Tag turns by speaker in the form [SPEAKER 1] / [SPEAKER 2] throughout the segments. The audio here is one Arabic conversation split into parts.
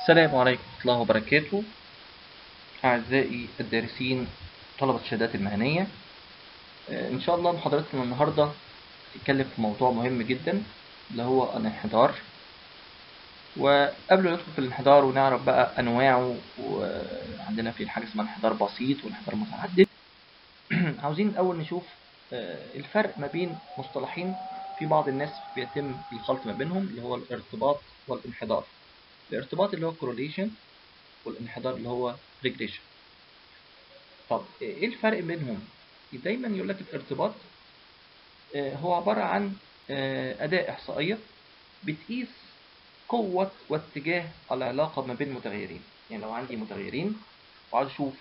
[SPEAKER 1] السلام عليكم ورحمة الله وبركاته. أعزائي الدارسين طلبة الشهادات المهنية، إن شاء الله محاضرتنا النهاردة هتتكلم في موضوع مهم جدا اللي هو الانحدار. وقبل ما ندخل في الانحدار ونعرف بقى أنواعه، وعندنا في حاجة اسمها انحدار بسيط وانحدار متعدد. عاوزين الأول نشوف الفرق ما بين مصطلحين في بعض الناس بيتم الخلط ما بينهم، اللي هو الارتباط والانحدار. الارتباط اللي هو correlation، والانحدار اللي هو regression. طب ايه الفرق بينهم؟ دايما يقول لك الارتباط هو عبارة عن أداة إحصائية بتقيس قوة واتجاه العلاقة ما بين متغيرين. يعني لو عندي متغيرين وعايز أشوف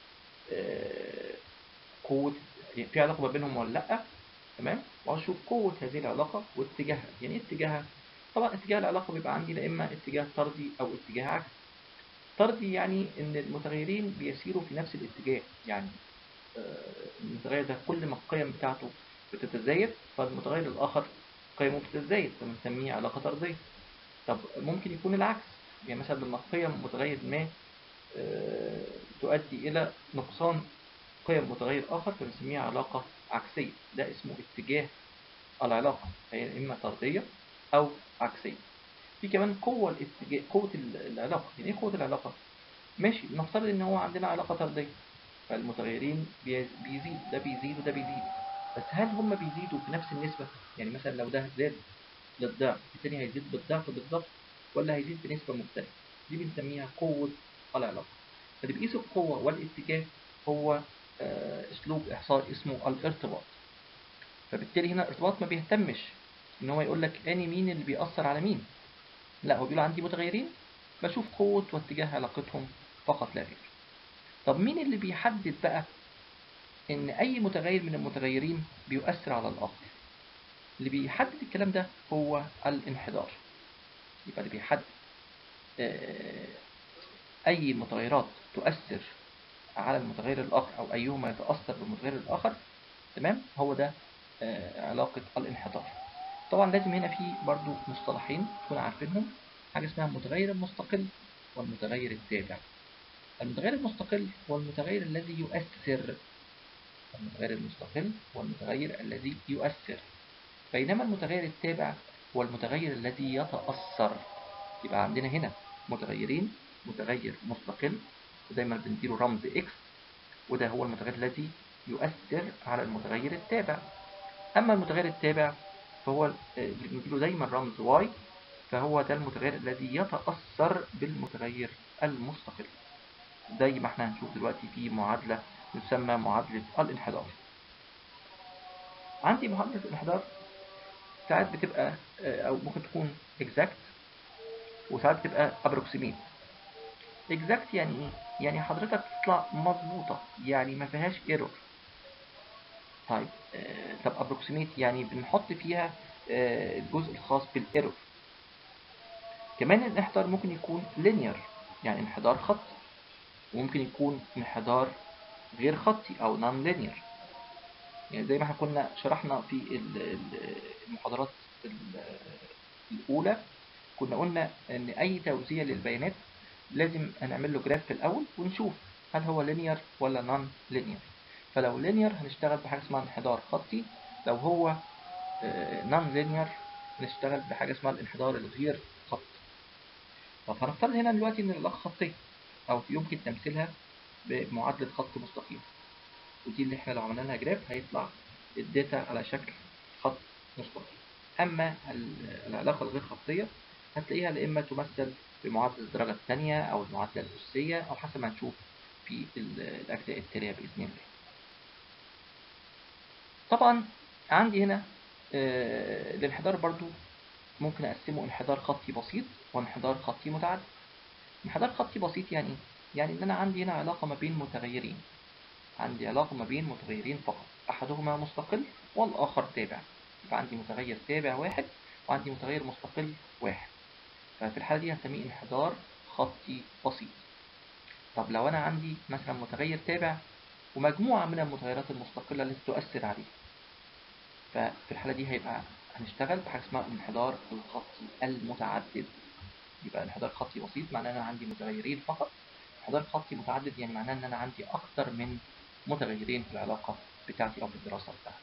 [SPEAKER 1] قوة، يعني في علاقة ما بينهم ولا لأ، تمام، وعايز أشوف قوة هذه العلاقة واتجاهها. يعني إيه اتجاهها؟ طبعا اتجاه العلاقة بيبقى عندي لا إما اتجاه طردي أو اتجاه عكسي. طردي يعني إن المتغيرين بيسيروا في نفس الاتجاه، يعني المتغير ده كل ما القيم بتاعته بتتزايد فالمتغير الآخر قيمه بتتزايد، فبنسميه علاقة طردية. طب ممكن يكون العكس، يعني مثلا لما قيم متغير ما تؤدي إلى نقصان قيم متغير آخر فبنسميها علاقة عكسية. ده اسمه اتجاه العلاقة، هي إما طردية أو عكسية. في كمان قوة الاتجاه، قوة العلاقة. يعني إيه قوة العلاقة؟ ماشي، نفترض إن هو عندنا علاقة طردية، فالمتغيرين بيزيد، ده بيزيد وده بيزيد، بس هل هم بيزيدوا بنفس النسبة؟ يعني مثلا لو ده زاد للضعف التاني هيزيد بالضعف بالظبط، ولا هيزيد بنسبة مختلفة؟ دي بنسميها قوة العلاقة. فاللي بيقيس القوة والاتجاه هو اسلوب احصاء اسمه الارتباط. فبالتالي هنا الارتباط ما بيهتمش ان هو يقول لك اني مين اللي بيأثر على مين، لا، هو بيقول عندي متغيرين بشوف قوة واتجاه علاقتهم فقط لا غير. طب مين اللي بيحدد بقى إن أي متغير من المتغيرين بيؤثر على الآخر؟ اللي بيحدد الكلام ده هو الانحدار. يبقى اللي بيحدد آه، أي متغيرات تؤثر على المتغير الآخر أو أيهما يتأثر بالمتغير الآخر، تمام، هو ده علاقة الانحدار. طبعا لازم هنا في برضو مصطلحين تكون عارفينهم، حاجة اسمها المتغير المستقل والمتغير التابع. المتغير المستقل هو المتغير الذي يؤثر، المتغير المستقل هو المتغير الذي يؤثر، بينما المتغير التابع هو المتغير الذي يتأثر. يبقى عندنا هنا متغيرين، متغير مستقل ودايما بنديله رمز X، وده هو المتغير الذي يؤثر على المتغير التابع. أما المتغير التابع فهو بنديله دايما رمز Y، فهو ده المتغير الذي يتأثر بالمتغير المستقل. زي ما احنا هنشوف دلوقتي في معادلة تسمى معادلة الانحدار. عندي معادلة الانحدار ساعات بتبقى أو ممكن تكون exact، وساعات بتبقى approximate. exact يعني إيه؟ يعني حضرتك تطلع مظبوطة، يعني ما فيهاش error. طيب طب approximate يعني بنحط فيها الجزء الخاص بالايرور. كمان الانحدار ممكن يكون linear، يعني انحدار خطي، وممكن يكون انحدار غير خطي أو non linear. يعني زي ما احنا كنا شرحنا في المحاضرات الأولى، كنا قلنا إن أي توزيع للبيانات لازم هنعمل له جراف في الأول ونشوف هل هو linear ولا non linear. فلو linear هنشتغل بحاجة اسمها انحدار خطي، لو هو non linear هنشتغل بحاجة اسمها الانحدار الغير خطي. طب هنفترض هنا دلوقتي إن العلاقة خطية، أو يمكن تمثيلها بمعادلة خط مستقيم، ودي اللي احنا لو عملنا لها جراف هيطلع الداتا على شكل خط مستقيم. أما العلاقة الغير خطية هتلاقيها يا إما تمثل بمعادلة الدرجة الثانية أو المعادلة الأسية، أو حسب ما نشوف في الأجزاء التالية بإذن الله. طبعا عندي هنا الانحدار برضو ممكن أقسمه انحدار خطي بسيط وانحدار خطي متعدد. انحدار خطي بسيط يعني إيه؟ يعني إن أنا عندي هنا علاقة ما بين متغيرين، عندي علاقة ما بين متغيرين فقط، أحدهما مستقل والآخر تابع. يبقى عندي متغير تابع واحد وعندي متغير مستقل واحد، ففي الحالة دي هنسميه انحدار خطي بسيط. طب لو أنا عندي مثلا متغير تابع ومجموعة من المتغيرات المستقلة التي تؤثر عليه، ففي الحالة دي هيبقى هنشتغل بحاجة اسمها الانحدار الخطي المتعدد. يبقى انحدار خطي بسيط معناه ان انا عندي متغيرين فقط. انحدار خطي متعدد يعني معناه ان انا عندي اكتر من متغيرين في العلاقة بتاعتي او في الدراسة بتاعتي.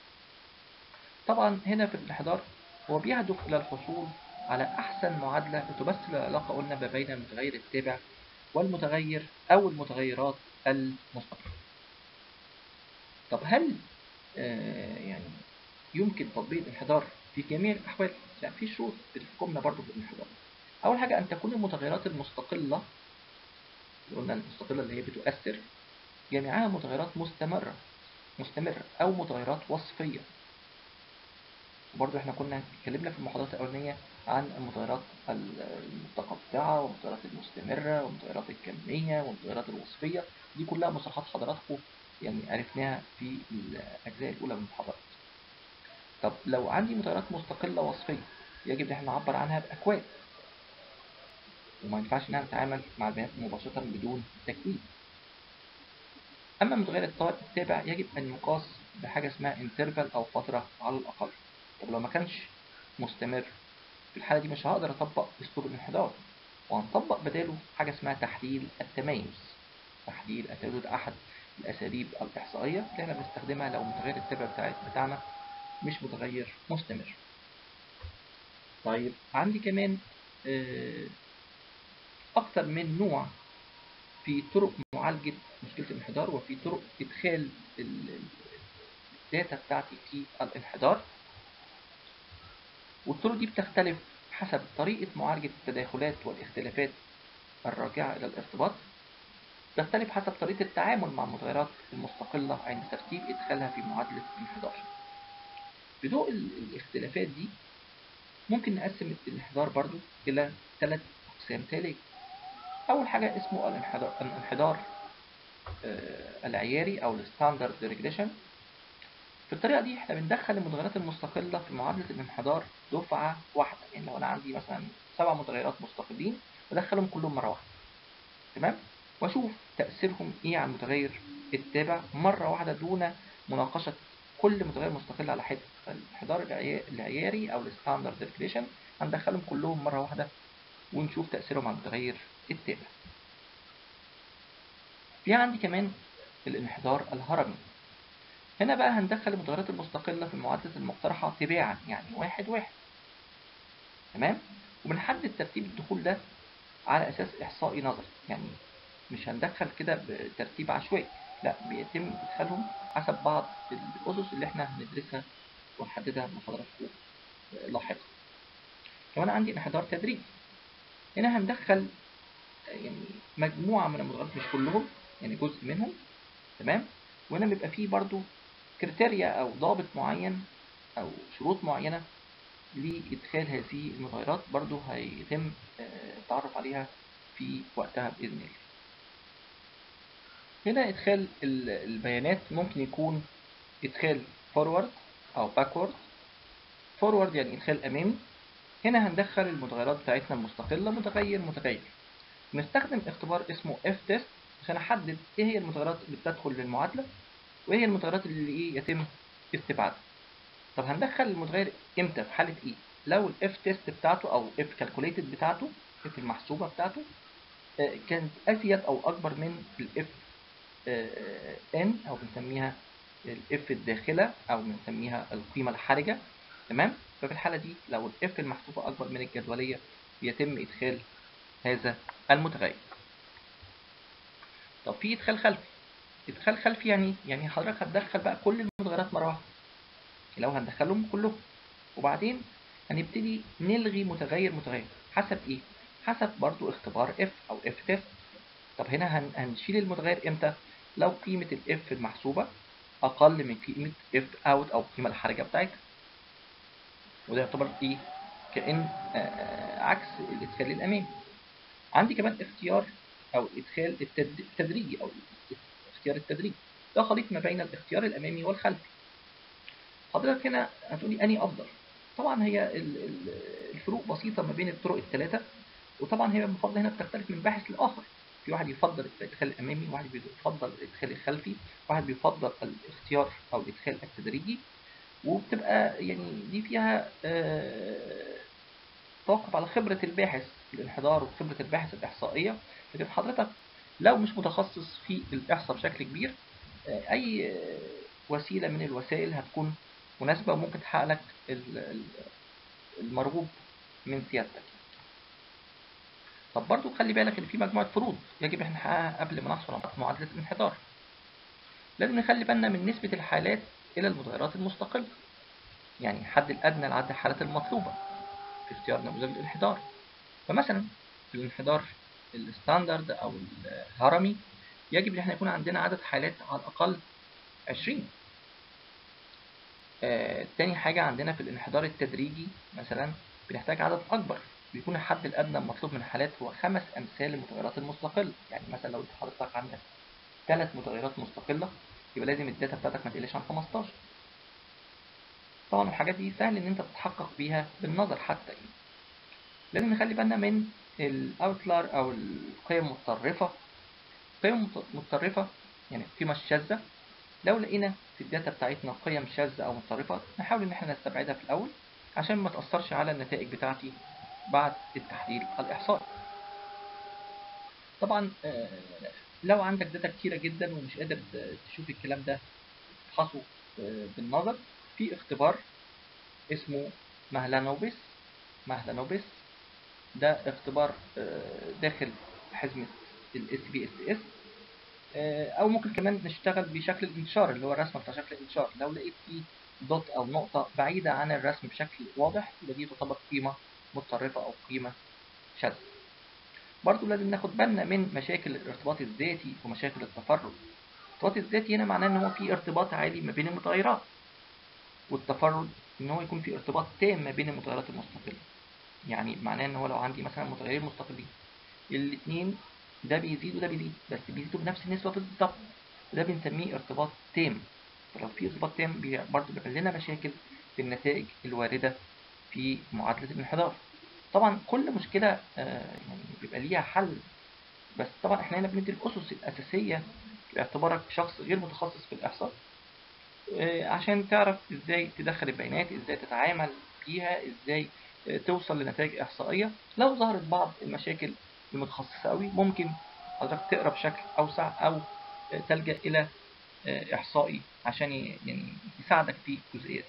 [SPEAKER 1] طبعا هنا في الانحدار هو بيهدف الى الحصول على احسن معادلة بتمثل العلاقة قلنا ما بين المتغير التابع والمتغير او المتغيرات المستقلة. طب هل يعني يمكن تطبيق الانحدار في جميع الأحوال؟ لا، في شروط بتحكمنا برضو في الانحدار. أول حاجة أن تكون المتغيرات المستقلة اللي قلنا المستقلة اللي هي بتؤثر جميعها متغيرات مستمرة أو متغيرات وصفية. وبرضو احنا كنا اتكلمنا في المحاضرات الأولانية عن المتغيرات المتقطعة والمتغيرات المستمرة والمتغيرات الكمية والمتغيرات الوصفية. دي كلها مصطلحات حضراتكم يعني عرفناها في الأجزاء الأولى من المحاضرات. طب لو عندي متغيرات مستقلة وصفية يجب ان احنا نعبر عنها بأكواد، وما ينفعش ان احنا نتعامل مع البيانات مباشرة بدون تكوين. اما المتغير التابع يجب ان يقاس بحاجة اسمها انترفال او فترة على الاقل. طب لو ما كانش مستمر في الحالة دي مش هقدر اطبق اسلوب الانحدار، وهنطبق بداله حاجة اسمها تحليل التميز. تحليل التميز ده احد الاساليب الاحصائية اللي احنا بنستخدمها لو المتغير التابع بتاعنا مش متغير مستمر. طيب عندي كمان أكتر من نوع في طرق معالجة مشكلة الانحدار، وفي طرق إدخال الداتا بتاعتي في الانحدار. والطرق دي بتختلف حسب طريقة معالجة التداخلات والاختلافات الراجعة إلى الارتباط. تختلف حسب طريقة التعامل مع المتغيرات المستقلة عند ترتيب إدخالها في معادلة الانحدار. بضوء الاختلافات دي ممكن نقسم الانحدار برضو إلى 3 أقسام تالية. أول حاجة اسمه الانحدار العياري أو الستاندرد ريجريشن. في الطريقة دي احنا بندخل المتغيرات المستقلة في معادلة الانحدار دفعة واحدة. يعني لو أنا عندي مثلا 7 متغيرات مستقلين بدخلهم كلهم مرة واحدة، تمام، وأشوف تأثيرهم إيه على المتغير التابع مرة واحدة دون مناقشة كل متغير مستقل على حدة. فالانحدار العياري أو الستاندرد ريجريشن هندخلهم كلهم مرة واحدة ونشوف تأثيرهم على المتغير التابع. في عندي كمان الانحدار الهرمي. هنا بقى هندخل المتغيرات المستقلة في المعادلة المقترحة تباعا، يعني واحد واحد، تمام، وبنحدد ترتيب الدخول ده على أساس إحصائي نظري. يعني مش هندخل كده بترتيب عشوائي، لا، بيتم إدخالهم حسب بعض الأسس اللي احنا هندرسها ونحددها مع حضراتكم لاحقا. كمان عندي انحدار تدريجي. هنا هندخل يعني مجموعة من المتغيرات، مش كلهم، يعني جزء منهم، تمام، وهنا بيبقى فيه برضو كريتيريا أو ضابط معين أو شروط معينة لإدخال هذه المتغيرات، برضو هيتم التعرف عليها في وقتها بإذن الله. هنا إدخال البيانات ممكن يكون إدخال فورورد أو باكورد. فورورد يعني إدخال أمامي. هنا هندخل المتغيرات بتاعتنا المستقلة متغير متغير. نستخدم اختبار اسمه F test عشان أحدد إيه هي المتغيرات اللي بتدخل للمعادلة وإيه هي المتغيرات اللي يتم استبعادها. طب هندخل المتغير امتى في حالة ايه؟ لو الاف تيست بتاعته او اف كالكوليتد بتاعته، اف المحسوبة بتاعته كانت ازيد او اكبر من الاف ان او بنسميها الاف الداخلة او بنسميها القيمة الحرجة، تمام. ففي الحالة دي لو الاف المحسوبة اكبر من الجدولية يتم ادخال هذا المتغير. طب في ادخال خلفي. ادخال خلفي يعني حضرتك هتدخل بقى كل المتغيرات مرة واحدة، لو هندخلهم كلهم وبعدين هنبتدي نلغي متغير حسب ايه؟ حسب برضو اختبار F او F test. طب هنا هنشيل المتغير امتى؟ لو قيمة ال F المحسوبة اقل من قيمة F out او القيمة الحرجة بتاعتها. وده يعتبر ايه؟ كأن عكس الادخال الامامي. عندي كمان اختيار او ادخال التدريجي او الاختيار التدريجي. ده خليط ما بين الاختيار الامامي والخلفي. حضرتك هنا هتقولي اني افضل. طبعا هي الفروق بسيطة ما بين الطرق الثلاثة، وطبعا هي المفضلة هنا بتختلف من باحث لآخر. في واحد يفضل الإدخال الأمامي، واحد بيفضل الإدخال الخلفي، واحد بيفضل الاختيار أو الإدخال التدريجي. وبتبقى يعني دي فيها بتتوقف على خبرة الباحث في الانحدار وخبرة الباحث الإحصائية. لكن حضرتك لو مش متخصص في الإحصاء بشكل كبير، أي وسيلة من الوسائل هتكون مناسبة وممكن تحقق لك المرغوب من سيادتك. طب برضو خلي بالك إن في مجموعة فروض يجب إحنا نحققها قبل ما نحصل على معادلة الانحدار. لازم نخلي بالنا من نسبة الحالات إلى المتغيرات المستقلة، يعني حد الأدنى لعدد الحالات المطلوبة في اختيار نموذج الانحدار. فمثلا في الانحدار الستاندرد أو الهرمي يجب إن احنا يكون عندنا عدد حالات على الأقل 20. تاني حاجة عندنا في الانحدار التدريجي مثلا بنحتاج عدد أكبر، بيكون الحد الأدنى المطلوب من الحالات هو 5 أمثال المتغيرات المستقلة. يعني مثلا لو حضرتك عندك 3 متغيرات مستقلة يبقى لازم الداتا بتاعتك ما تقلش عن 15. طبعا الحاجات دي سهل إن أنت تتحقق بيها بالنظر حتى. لازم نخلي بالنا من الأوتلر أو القيم المتطرفة. قيم متطرفة يعني القيمة الشاذة، لو لقينا في الداتا بتاعتنا قيم شاذة أو متطرفة نحاول إن احنا نستبعدها في الأول عشان ما تأثرش على النتائج بتاعتي بعد التحليل الإحصائي. طبعا لو عندك داتا كتيرة جدا ومش قادر تشوف الكلام ده تفحصه بالنظر، في اختبار اسمه مهلانوبس. ده اختبار داخل حزمة ال SPSS، او ممكن كمان نشتغل بشكل الانتشار اللي هو الرسمه بتاع شكل الانتشار. لو لقيت فيه دوت او نقطه بعيده عن الرسم بشكل واضح يبقى دي تعتبر قيمه متطرفه او قيمه شاذه. برضو لازم ناخد بالنا من مشاكل الارتباط الذاتي ومشاكل التفرد. الارتباط الذاتي هنا معناه ان هو في ارتباط عالي ما بين المتغيرات، والتفرد ان هو يكون في ارتباط تام ما بين المتغيرات المستقله. يعني معناه ان هو لو عندي مثلا متغيرين مستقلين الاثنين ده بيزيد وده بيزيد بس بيزيدوا بنفس النسبة بالظبط، وده بنسميه ارتباط تام. فلو في ارتباط تام برضه بيعمل لنا مشاكل في النتائج الواردة في معادلة الانحدار. طبعا كل مشكلة يعني بيبقى ليها حل، بس طبعا احنا هنا بندي الأسس الأساسية باعتبارك شخص غير متخصص في الإحصاء، عشان تعرف ازاي تدخل البيانات، ازاي تتعامل فيها، ازاي توصل لنتائج إحصائية. لو ظهرت بعض المشاكل المتخصصة قوي ممكن حضرتك تقرا بشكل أوسع أو تلجأ إلى إحصائي عشان يعني يساعدك في الجزئية دي.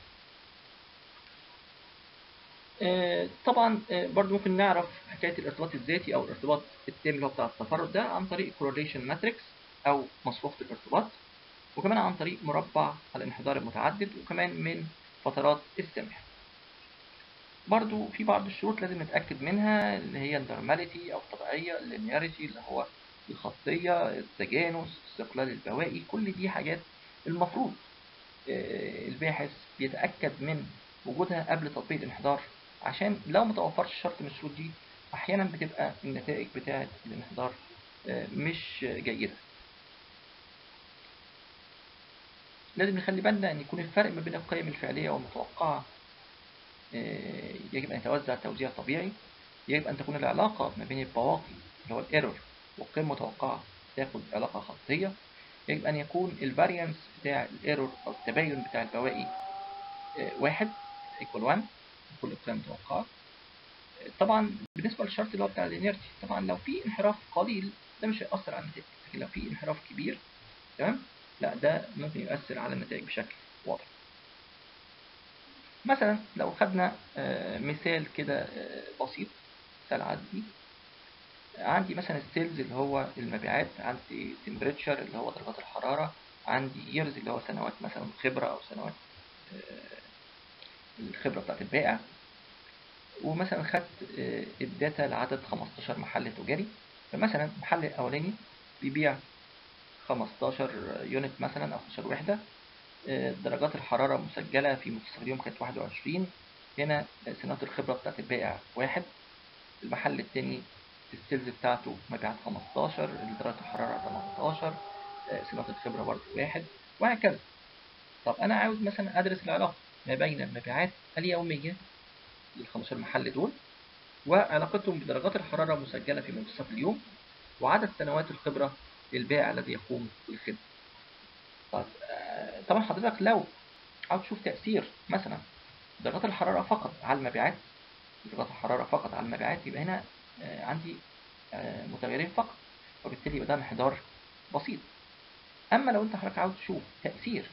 [SPEAKER 1] طبعا برضو ممكن نعرف حكاية الارتباط الذاتي أو الارتباط التام اللي هو بتاع التفرد ده عن طريق correlation matrix أو مصفوفة الارتباط، وكمان عن طريق مربع الانحدار المتعدد، وكمان من فترات السمح. برضو في بعض الشروط لازم نتأكد منها اللي هي النورماليتي أو الطبيعية، اللينياريتي اللي هو الخطية، التجانس، استقلال البوائي. كل دي حاجات المفروض الباحث بيتأكد من وجودها قبل تطبيق الانحدار، عشان لو متوفرش شرط من الشروط دي أحيانا بتبقى النتائج بتاعة الانحدار مش جيدة. لازم نخلي بالنا أن يكون الفرق ما بين القيم الفعلية والمتوقعة يجب أن يتوزع توزيع طبيعي. يجب أن تكون العلاقة ما بين البواقي اللي هو الايرور والقيمة المتوقعة تاخد علاقة خطية. يجب أن يكون الفاريانس بتاع الايرور أو التباين بتاع البواقي 1 equal 1 كل القيم المتوقعة. طبعا بالنسبة للشرط اللي هو بتاع اللينيرتي، طبعا لو في انحراف قليل ده مش هيأثر على النتائج، لكن لو في انحراف كبير تمام لا ده ممكن يؤثر على النتائج بشكل واضح. مثلا لو خدنا مثال كده بسيط، مثال عادي، عندي مثلا السيلز اللي هو المبيعات، عندي تمبريتشر اللي هو درجات الحرارة، عندي years اللي هو سنوات مثلا خبرة أو سنوات الخبرة بتاعت البائع. ومثلا خدت الداتا لعدد 15 محل تجاري. فمثلا المحل الأولاني بيبيع 15 يونت مثلا أو 15 وحدة، درجات الحرارة مسجلة في منتصف اليوم كانت 21. هنا سنوات الخبرة بتاعت البائع 1. المحل التاني السيلز بتاعته مبيعات 15، درجة الحرارة 18، سنوات الخبرة برضه 1 وهكذا. طب أنا عاوز مثلا أدرس العلاقة ما بين المبيعات اليومية لل 15 محل دول وعلاقتهم بدرجات الحرارة مسجلة في منتصف اليوم وعدد سنوات الخبرة للبائع الذي يقوم بالخدمة. طب طبعا حضرتك لو عاوز تشوف تأثير مثلا درجات الحرارة فقط على المبيعات درجات الحرارة فقط على المبيعات، يبقى هنا عندي متغيرين فقط، وبالتالي يبقى ده انحدار بسيط. أما لو أنت حضرتك عاوز تشوف تأثير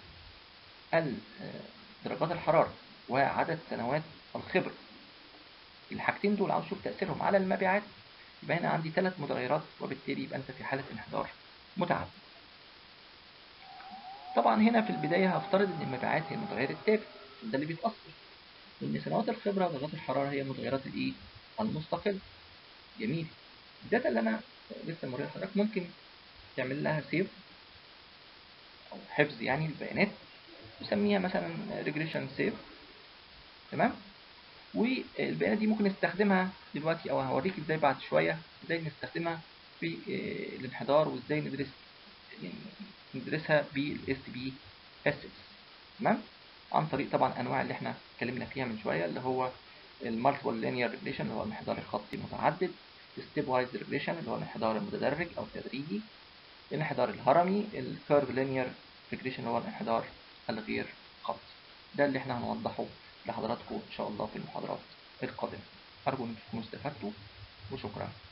[SPEAKER 1] درجات الحرارة وعدد سنوات الخبرة، الحاجتين دول عاوز تشوف تأثيرهم على المبيعات، يبقى هنا عندي 3 متغيرات، وبالتالي يبقى أنت في حالة انحدار متعدد. طبعا هنا في البداية هفترض إن المبيعات هي المتغير الثابت، ده اللي بيتأثر، وإن سنوات الخبرة ودرجات الحرارة هي المتغيرات الإيه؟ المستقلة. جميل. الداتا اللي أنا لسه موريها لحضرتك ممكن تعمل لها سيف أو حفظ يعني البيانات، وسميها مثلا ريجريشن سيف. تمام. والبيانات دي ممكن نستخدمها دلوقتي، او هوريك ازاي بعد شويه ازاي نستخدمها في الانحدار، وازاي ندرسها بالاس بي اس. تمام. عن طريق طبعا انواع اللي احنا اتكلمنا فيها من شويه، اللي هو المالتيبل لينير ريجريشن اللي هو الانحدار الخطي المتعدد، الستيب وايز ريجريشن اللي هو الانحدار المتدرج او التدريجي، الانحدار الهرمي، الكيرف لينير ريجريشن اللي هو الانحدار الغير خطي. ده اللي احنا هنوضحه لحضراتكم ان شاء الله في المحاضرات القادمة. ارجو ان تكونوا استفدتوا، وشكرا.